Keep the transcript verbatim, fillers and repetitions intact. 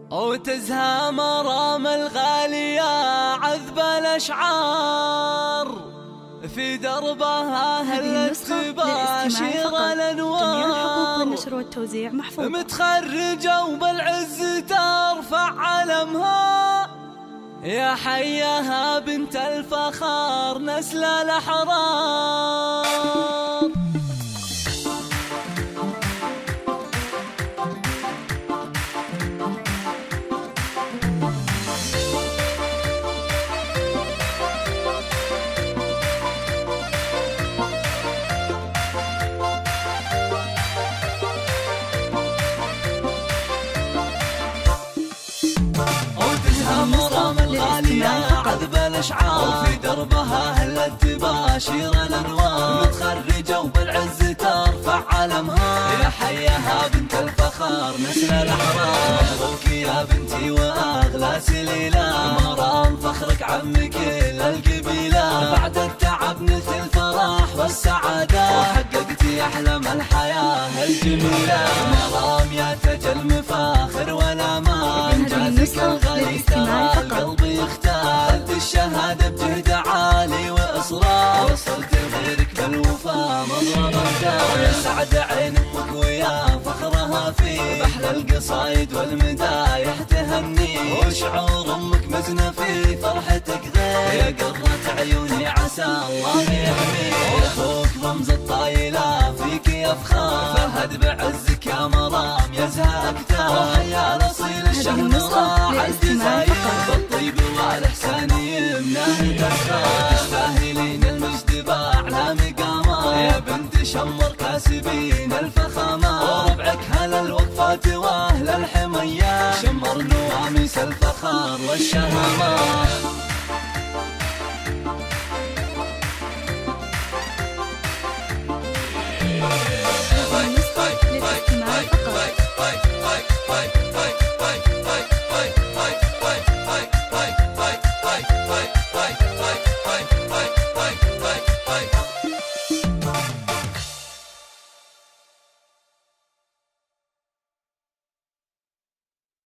وتزهى مرام الغالية عذب الأشعار في دربها هلت تباشر الأنوار. والنشر والتوزيع محفوظة. متخرجة وبالعز ترفع علمها يا حياها بنت الفخار نسل الأحرار. مرام الغالية عذب الأشعار في دربها هلت تباشر الأنوار. متخرجة وبالعز ترفع علمها يا حياها بنت الفخار نسل الأحرار. مبروك يا بنتي وأغلى سليلة مرام فخرك عم كل القبيلة. بعد التعب نلت الفرح والسعادة وحققتي أحلام الحياة الجميلة. مرام يا تاج المفاخر والأمان إنجازك الغالي ترى القلب يختار. أنت الشهادة بجهد عالي وإصرار وصلت لغيرك بالوفا مضرب الدار. يا سعد عين أمك ويا فخرها فيك بأحلى القصايد والمدايح تهني. وشعور أمك مزنة في فرحتك غير يا قرة عيوني عسى الله يحميك. أخوك رمز الطايلة فيك يفخر فهد بعزك يا مرام يزهى أكثر. وحيا الأصيل الشهم راح الجزاير بالطيب والإحسان يمناه تسخر. تستاهلين المجد بأعلى مقامات يا بنت شمر كاسبين الفخامات. وربعك هل الوقفات وأهل الحمية شمر نواميس الفخار والشهامات. للاستماع فقط.